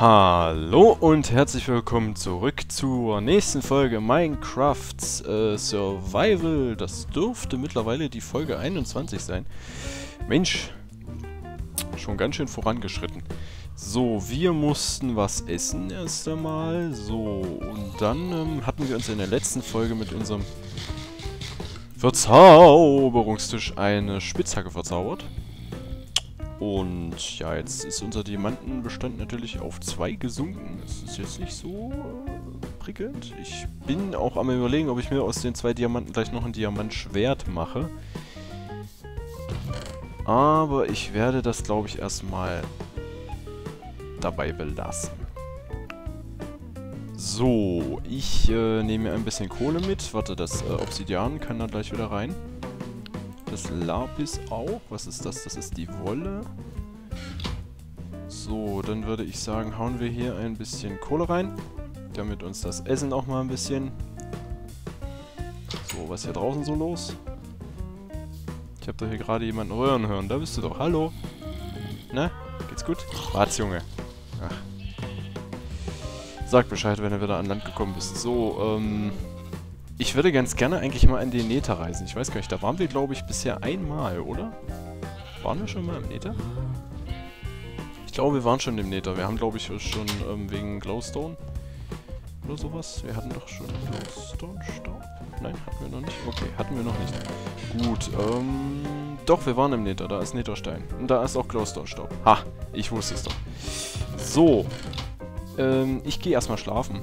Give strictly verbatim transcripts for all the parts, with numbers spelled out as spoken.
Hallo und herzlich willkommen zurück zur nächsten Folge Minecraft äh, Survival. Das dürfte mittlerweile die Folge einundzwanzig sein. Mensch, schon ganz schön vorangeschritten. So, wir mussten was essen erst einmal. So, und dann ähm, hatten wir uns in der letzten Folge mit unserem Verzauberungstisch eine Spitzhacke verzaubert. Und ja, jetzt ist unser Diamantenbestand natürlich auf zwei gesunken. Das ist jetzt nicht so äh, prickelnd. Ich bin auch am Überlegen, ob ich mir aus den zwei Diamanten gleich noch ein Diamantschwert mache. Aber ich werde das, glaube ich, erstmal dabei belassen. So, ich äh, nehme mir ein bisschen Kohle mit. Warte, das äh, Obsidian kann da gleich wieder rein. Das Lapis auch. Was ist das? Das ist die Wolle. So, dann würde ich sagen, hauen wir hier ein bisschen Kohle rein, damit uns das Essen auch mal ein bisschen... So, was ist hier draußen so los? Ich habe doch hier gerade jemanden röhren hören. Da bist du doch. Hallo? Na? Geht's gut? Wart's, Junge. Ach. Sag Bescheid, wenn du wieder an Land gekommen bist. So, ähm... ich würde ganz gerne eigentlich mal in den Nether reisen. Ich weiß gar nicht, da waren wir, glaube ich, bisher einmal, oder? Waren wir schon mal im Nether? Ich glaube, wir waren schon im Nether. Wir haben, glaube ich, schon ähm, wegen Glowstone oder sowas. Wir hatten doch schon Glowstone-Staub. Nein, hatten wir noch nicht. Okay, hatten wir noch nicht. Gut, ähm... doch, wir waren im Nether. Da ist Netherstein. Und da ist auch Glowstone-Staub. Ha, ich wusste es doch. So. Ähm, ich gehe erstmal schlafen.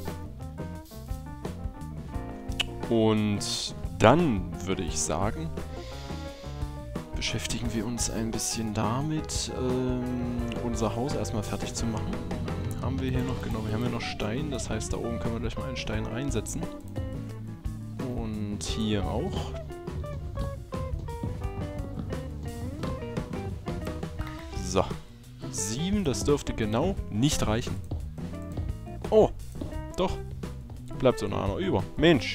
Und dann würde ich sagen, beschäftigen wir uns ein bisschen damit, ähm, unser Haus erstmal fertig zu machen. Haben wir hier noch, genau, wir haben hier noch Stein, das heißt, da oben können wir gleich mal einen Stein reinsetzen. Und hier auch. So. Sieben, das dürfte genau nicht reichen. Oh, doch. Bleibt so nah noch über. Mensch.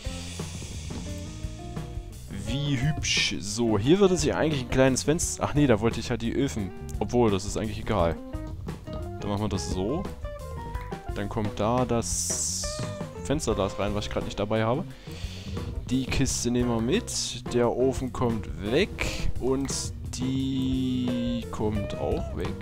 Wie hübsch. So, hier würde sich eigentlich ein kleines Fenster... Ach nee, da wollte ich halt die Öfen. Obwohl, das ist eigentlich egal. Dann machen wir das so. Dann kommt da das Fensterglas rein, was ich gerade nicht dabei habe. Die Kiste nehmen wir mit. Der Ofen kommt weg. Und die kommt auch weg.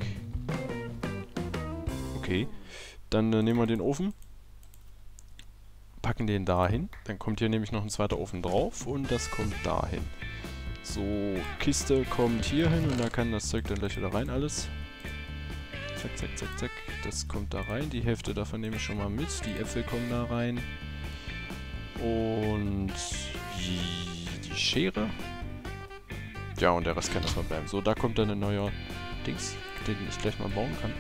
Okay. Dann äh, nehmen wir den Ofen. Packen den dahin. Dann kommt hier nämlich noch ein zweiter Ofen drauf und das kommt dahin. So, Kiste kommt hier hin und da kann das Zeug dann gleich wieder rein alles. Zack, zack, zack, zack. Das kommt da rein. Die Hälfte davon nehme ich schon mal mit. Die Äpfel kommen da rein. Und die, die Schere. Ja, und der Rest kann erstmal bleiben. So, da kommt dann ein neuer Dings, den ich gleich mal bauen kann.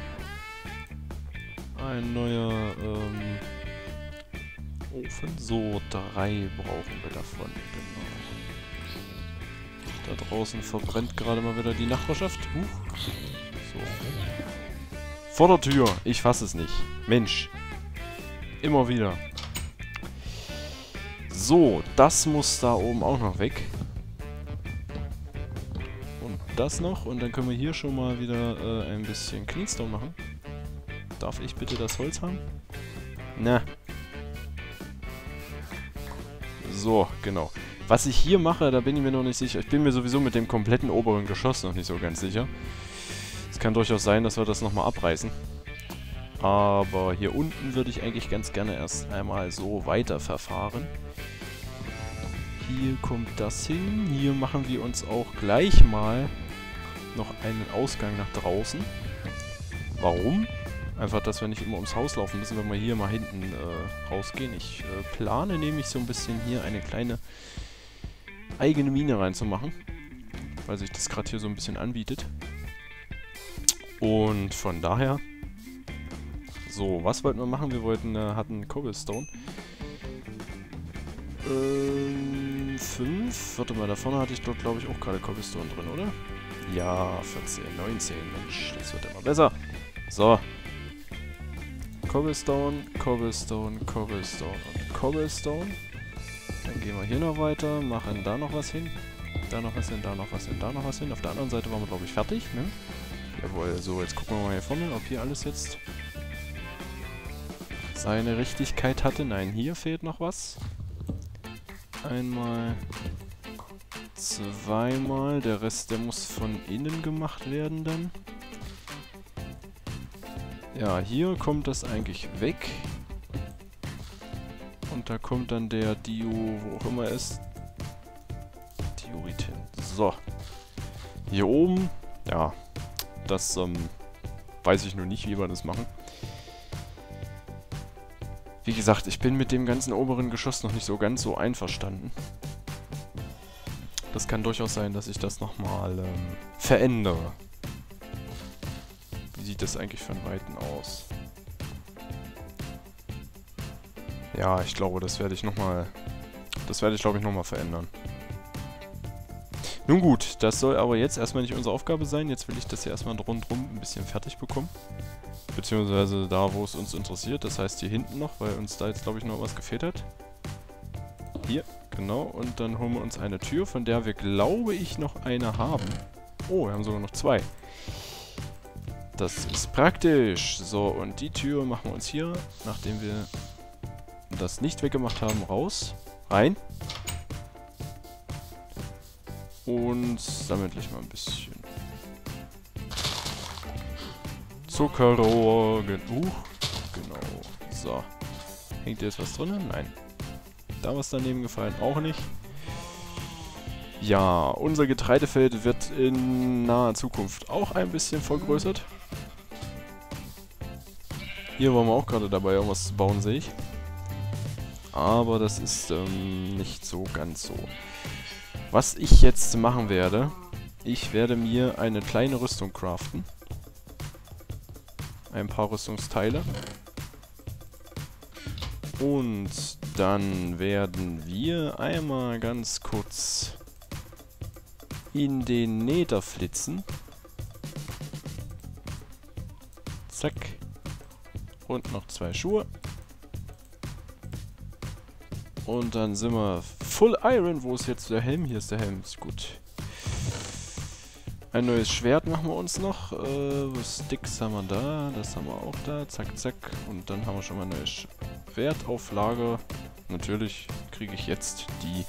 Ein neuer, ähm... Ofen. So, drei brauchen wir davon. Genau. Da draußen verbrennt gerade mal wieder die Nachbarschaft. Huch. So. Vor der Tür. Ich fasse es nicht. Mensch. Immer wieder. So, das muss da oben auch noch weg. Und das noch. Und dann können wir hier schon mal wieder äh, ein bisschen Cleanstone machen. Darf ich bitte das Holz haben? Na. So, genau. Was ich hier mache, da bin ich mir noch nicht sicher. Ich bin mir sowieso mit dem kompletten oberen Geschoss noch nicht so ganz sicher. Es kann durchaus sein, dass wir das nochmal abreißen. Aber hier unten würde ich eigentlich ganz gerne erst einmal so weiterverfahren. Hier kommt das hin. Hier machen wir uns auch gleich mal noch einen Ausgang nach draußen. Warum? Einfach, dass wir nicht immer ums Haus laufen müssen, wenn wir hier mal hinten äh, rausgehen. Ich äh, plane nämlich so ein bisschen hier eine kleine eigene Mine reinzumachen, weil sich das gerade hier so ein bisschen anbietet. Und von daher... So, was wollten wir machen? Wir wollten, äh, hatten Cobblestone. Ähm, fünf. Warte mal, da vorne hatte ich dort, glaube ich, auch gerade Cobblestone drin, oder? Ja, vierzehn, neunzehn. Mensch, das wird immer besser. So. Cobblestone, Cobblestone, Cobblestone und Cobblestone. Dann gehen wir hier noch weiter, machen da noch was hin. Da noch was hin, da noch was hin, da noch was hin. Auf der anderen Seite waren wir, glaube ich, fertig, ne? Jawohl, so, jetzt gucken wir mal hier vorne, ob hier alles jetzt seine Richtigkeit hatte. Nein, hier fehlt noch was. Einmal, zweimal. Der Rest, der muss von innen gemacht werden dann. Ja, hier kommt das eigentlich weg. Und da kommt dann der Dio, wo auch immer er ist. Diorit hin. So. Hier oben, ja, das ähm, weiß ich nur nicht, wie wir das machen. Wie gesagt, ich bin mit dem ganzen oberen Geschoss noch nicht so ganz so einverstanden. Das kann durchaus sein, dass ich das nochmal ähm, verändere. Wie sieht das eigentlich von Weitem aus? Ja, ich glaube, das werde ich nochmal... Das werde ich, glaube ich, nochmal verändern. Nun gut, das soll aber jetzt erstmal nicht unsere Aufgabe sein. Jetzt will ich das hier erstmal rundherum ein bisschen fertig bekommen. Beziehungsweise da, wo es uns interessiert. Das heißt hier hinten noch, weil uns da jetzt, glaube ich, noch was gefehlt hat. Hier, genau. Und dann holen wir uns eine Tür, von der wir, glaube ich, noch eine haben. Oh, wir haben sogar noch zwei. Das ist praktisch. So, und die Tür machen wir uns hier, nachdem wir das nicht weggemacht haben, raus. Rein. Und sammeln gleich mal ein bisschen Zuckerrohr genug. Genau. So. Hängt hier jetzt was drin? Nein. Da was daneben gefallen? Auch nicht. Ja, unser Getreidefeld wird in naher Zukunft auch ein bisschen vergrößert. Hier waren wir auch gerade dabei, irgendwas zu bauen, sehe ich. Aber das ist ähm, nicht so ganz so. Was ich jetzt machen werde, ich werde mir eine kleine Rüstung craften. Ein paar Rüstungsteile. Und dann werden wir einmal ganz kurz in den Nether flitzen. Zack. Und noch zwei Schuhe. Und dann sind wir Full Iron. Wo ist jetzt der Helm? Hier ist der Helm. Ist gut. Ein neues Schwert machen wir uns noch. Äh, Sticks haben wir da. Das haben wir auch da. Zack, zack. Und dann haben wir schon mal ein neues Schwert auf Lager. Natürlich kriege ich jetzt die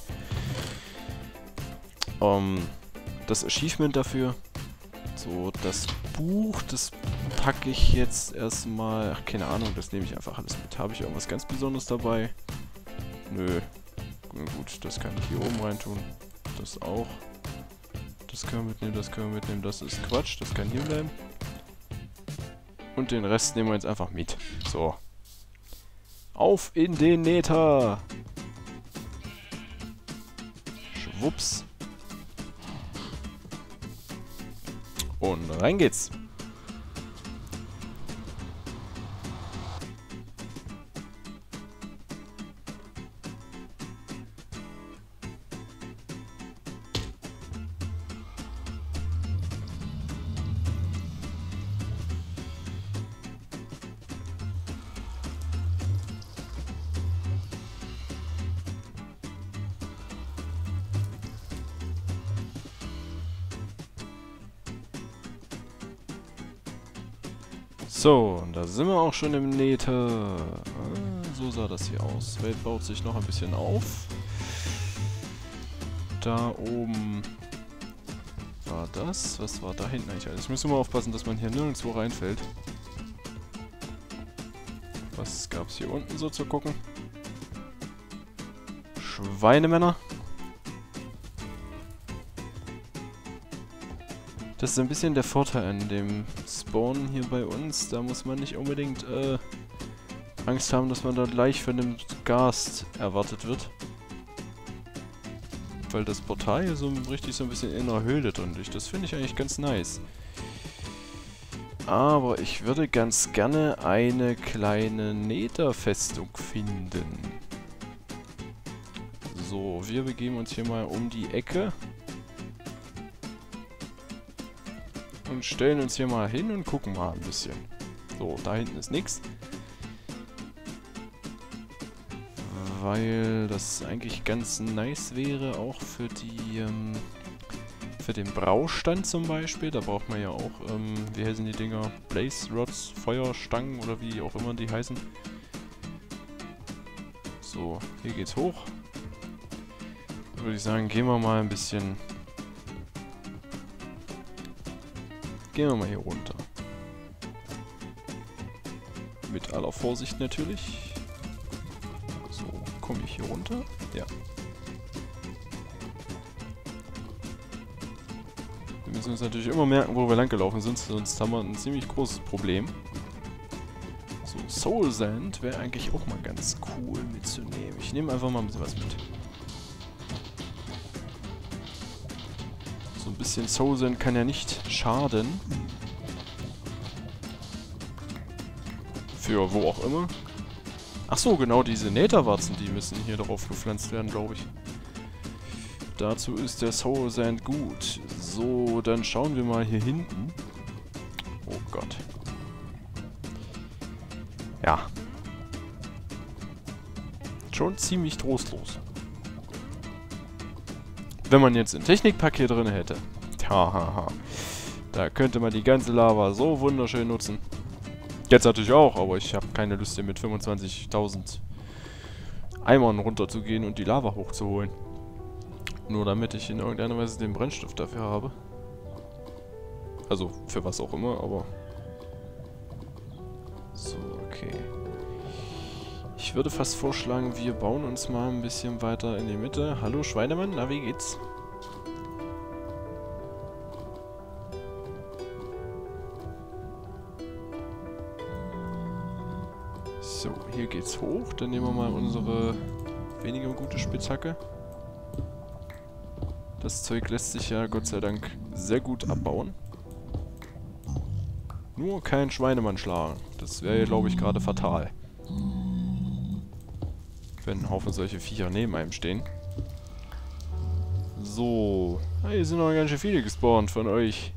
ähm, das Achievement dafür. So, das Buch, das packe ich jetzt erstmal. Ach, keine Ahnung, das nehme ich einfach alles mit. Habe ich irgendwas ganz Besonderes dabei? Nö. Na gut, das kann ich hier oben rein tun. Das auch. Das können wir mitnehmen, das können wir mitnehmen. Das ist Quatsch, das kann hier bleiben. Und den Rest nehmen wir jetzt einfach mit. So. Auf in den Nether! Schwupps. Und rein geht's. So, und da sind wir auch schon im Nether. Ah, so sah das hier aus. Die Welt baut sich noch ein bisschen auf. Da oben war das. Was war da hinten eigentlich alles? Ich muss immer aufpassen, dass man hier nirgendwo reinfällt. Was gab es hier unten so zu gucken? Schweinemänner. Das ist ein bisschen der Vorteil an dem Spawn hier bei uns. Da muss man nicht unbedingt äh, Angst haben, dass man da gleich von dem Gast erwartet wird. Weil das Portal hier so richtig so ein bisschen in einer Höhle drin liegt. Das finde ich eigentlich ganz nice. Aber ich würde ganz gerne eine kleine Nether-Festung finden. So, wir begeben uns hier mal um die Ecke. Und stellen uns hier mal hin und gucken mal ein bisschen. So, da hinten ist nichts. Weil das eigentlich ganz nice wäre, auch für die, ähm, für den Braustand zum Beispiel. Da braucht man ja auch, ähm, wie heißen die Dinger? Blaze Rods, Feuerstangen oder wie auch immer die heißen. So, hier geht's hoch. Würde ich sagen, gehen wir mal ein bisschen... Gehen wir mal hier runter. Mit aller Vorsicht natürlich. So, komme ich hier runter? Ja. Wir müssen uns natürlich immer merken, wo wir lang gelaufen sind, sonst haben wir ein ziemlich großes Problem. So, Soul Sand wäre eigentlich auch mal ganz cool mitzunehmen. Ich nehme einfach mal ein bisschen was mit. So ein bisschen Soul Sand kann ja nicht schaden. Für wo auch immer. Ach so, genau, diese Netherwarzen, die müssen hier drauf gepflanzt werden, glaube ich. Dazu ist der Soul Sand gut. So, dann schauen wir mal hier hinten. Oh Gott. Ja. Schon ziemlich trostlos. Wenn man jetzt ein Technikpack hier drin hätte. Hahaha. Da könnte man die ganze Lava so wunderschön nutzen. Jetzt natürlich auch, aber ich habe keine Lust hier mit fünfundzwanzigtausend Eimern runterzugehen und die Lava hochzuholen. Nur damit ich in irgendeiner Weise den Brennstoff dafür habe. Also, für was auch immer, aber... So, okay. Ich würde fast vorschlagen, wir bauen uns mal ein bisschen weiter in die Mitte. Hallo Schweinemann, na wie geht's? So, hier geht's hoch. Dann nehmen wir mal unsere weniger gute Spitzhacke. Das Zeug lässt sich ja Gott sei Dank sehr gut abbauen. Nur kein Schweinemann schlagen. Das wäre ja, glaube ich, gerade fatal. Wenn ein Haufen solche Viecher neben einem stehen. So. Ah, hier sind noch ganz schön viele gespawnt von euch.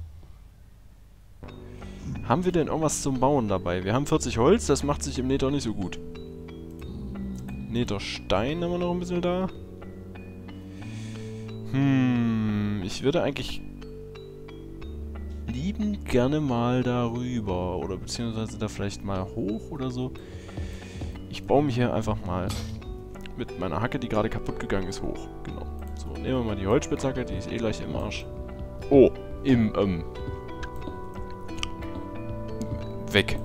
Haben wir denn irgendwas zum Bauen dabei? Wir haben vierzig Holz, das macht sich im Nether nicht so gut. Netherstein haben wir noch ein bisschen da. Hm, ich würde eigentlich liebend gerne mal darüber. Oder beziehungsweise da vielleicht mal hoch oder so. Ich baue mich hier einfach mal mit meiner Hacke, die gerade kaputt gegangen ist, hoch. Genau. So, nehmen wir mal die Holzspitzhacke, die ist eh gleich im Arsch. Oh, im, ähm... weg.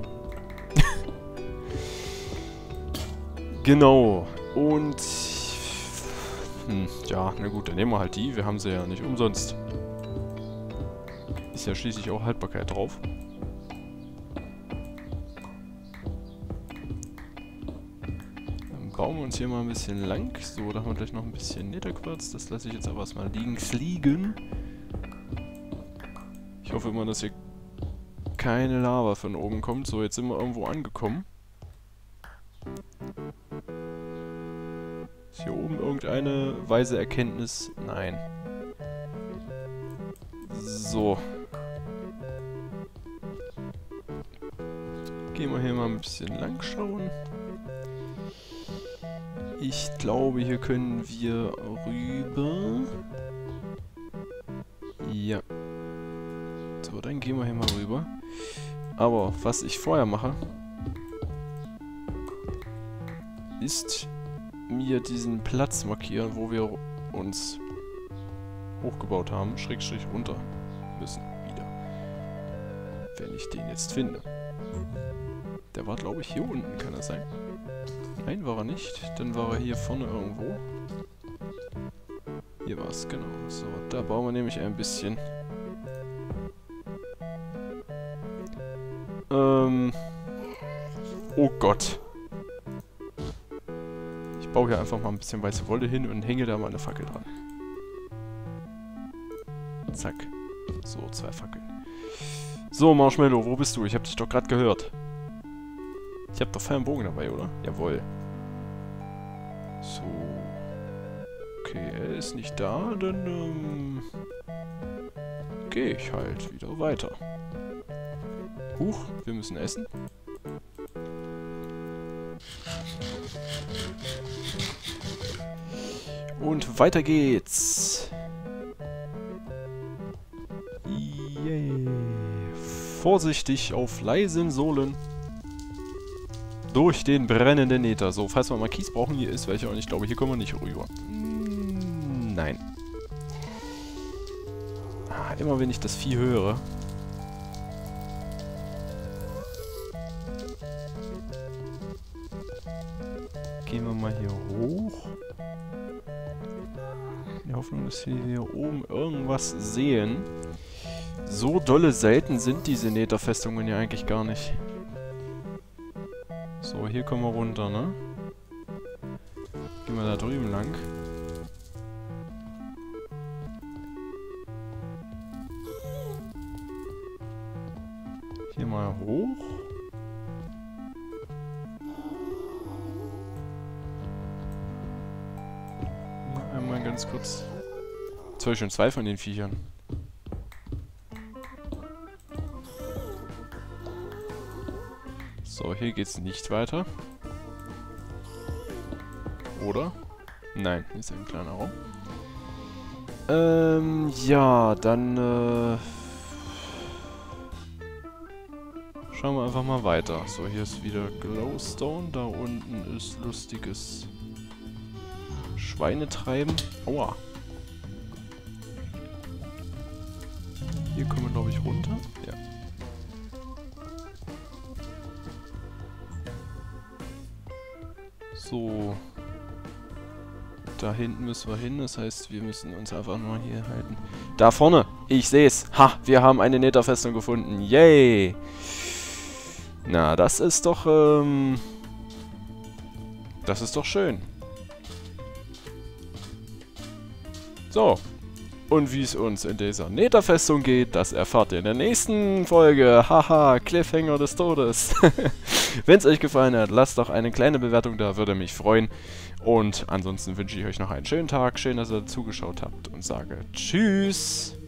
Genau. Und... Hm, ja, na gut, dann nehmen wir halt die. Wir haben sie ja nicht umsonst. Ist ja schließlich auch Haltbarkeit drauf. Dann bauen wir uns hier mal ein bisschen lang. So, da haben wir gleich noch ein bisschen Netherquarz. Das lasse ich jetzt aber erstmal links liegen. Ich hoffe immer, dass hier keine Lava von oben kommt. So, jetzt sind wir irgendwo angekommen. Ist hier oben irgendeine weise Erkenntnis? Nein. So. Gehen wir hier mal ein bisschen lang schauen. Ich glaube, hier können wir rüber. Ja. So, dann gehen wir hier mal rüber. Aber was ich vorher mache, ist mir diesen Platz markieren, wo wir uns hochgebaut haben, Schrägstrich runter müssen wieder. Wenn ich den jetzt finde. Der war, glaube ich, hier unten, kann das sein? Nein, war er nicht. Dann war er hier vorne irgendwo. Hier war es, genau. So, da bauen wir nämlich ein bisschen. Ähm. Oh Gott. Ich baue hier einfach mal ein bisschen weiße Wolle hin und hänge da mal eine Fackel dran. Zack. So, zwei Fackeln. So, Marshmallow, wo bist du? Ich hab dich doch gerade gehört. Ich hab doch feinen Bogen dabei, oder? Jawohl. So. Okay, er ist nicht da, dann ähm, gehe ich halt wieder weiter. Huch, wir müssen essen. Und weiter geht's. Yay. Vorsichtig auf leisen Sohlen. Durch den brennenden Nether. So, falls wir mal Kies brauchen, hier ist welcher und ich glaube, hier kommen wir nicht rüber. Hm, nein. Ah, immer wenn ich das Vieh höre. Gehen wir mal hier hoch. In der Hoffnung, dass wir hier oben irgendwas sehen. So dolle selten sind diese Netherfestungen ja eigentlich gar nicht. So, hier kommen wir runter, ne? Gehen wir da drüben lang. Hier mal hoch. Hier einmal ganz kurz. Jetzt habe ich schon zwei von den Viechern. So, hier geht's nicht weiter. Oder? Nein, hier ist ein kleiner Raum. Ähm, ja, dann, äh... schauen wir einfach mal weiter. So, hier ist wieder Glowstone. Da unten ist lustiges Schweinetreiben. Aua. Hier kommen wir, glaube ich, runter. Ja. So. Da hinten müssen wir hin, das heißt, wir müssen uns einfach nur hier halten. Da vorne! Ich seh's! Ha! Wir haben eine Netherfestung gefunden! Yay! Na, das ist doch, ähm... das ist doch schön. So. Und wie es uns in dieser Netherfestung geht, das erfahrt ihr in der nächsten Folge. Haha, Cliffhanger des Todes. Wenn es euch gefallen hat, lasst doch eine kleine Bewertung da, würde mich freuen. Und ansonsten wünsche ich euch noch einen schönen Tag. Schön, dass ihr zugeschaut habt und sage Tschüss.